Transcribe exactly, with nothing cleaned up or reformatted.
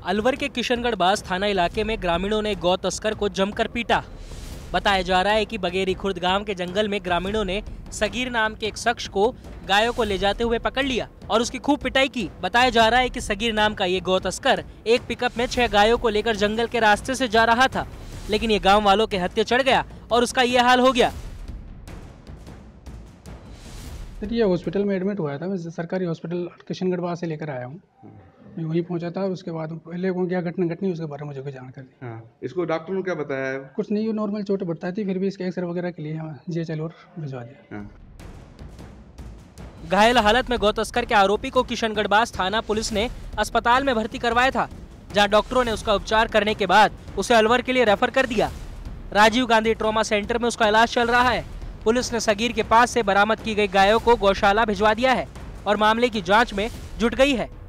अलवर के किशनगढ़ बास थाना इलाके में ग्रामीणों ने गौ तस्कर को जमकर पीटा। बताया जा रहा है कि बगेरी खुर्द गांव के जंगल में ग्रामीणों ने सगीर नाम के एक शख्स को गायों को ले जाते हुए पकड़ लिया और उसकी खूब पिटाई की। बताया जा रहा है कि सगीर नाम का ये गौ तस्कर एक पिकअप में छह गायों को लेकर जंगल के रास्ते से जा रहा था, लेकिन ये गाँव वालों के हत्थे चढ़ गया और उसका ये हाल हो गया। ये हॉस्पिटल में एडमिट हुआ था। मैं सरकारी हॉस्पिटल किशनगढ़ बास से लेकर आया हूँ। मैं वहीं पहुंचा था। उसके बाद पहले को क्या घटना घटनी उसके बारे में मुझे कोई जानकारी। हाँ, इसको डॉक्टर ने क्या बताया है? कुछ नहीं, नॉर्मल चोट बढ़ता थी, फिर भी इसके एक्सरे वगैरह के लिए जी चलो और भिजवा दिया। हाँ। घायल हालत में गौ तस्कर के आरोपी को किशनगढ़ बास थाना पुलिस ने अस्पताल में भर्ती करवाया था, जहां डॉक्टरों ने उसका उपचार करने के बाद उसे अलवर के लिए रेफर कर दिया। राजीव गांधी ट्रॉमा सेंटर में उसका इलाज चल रहा है। पुलिस ने सगीर के पास से बरामद की गई गायों को गौशाला भिजवा दिया है और मामले की जांच में जुट गई है।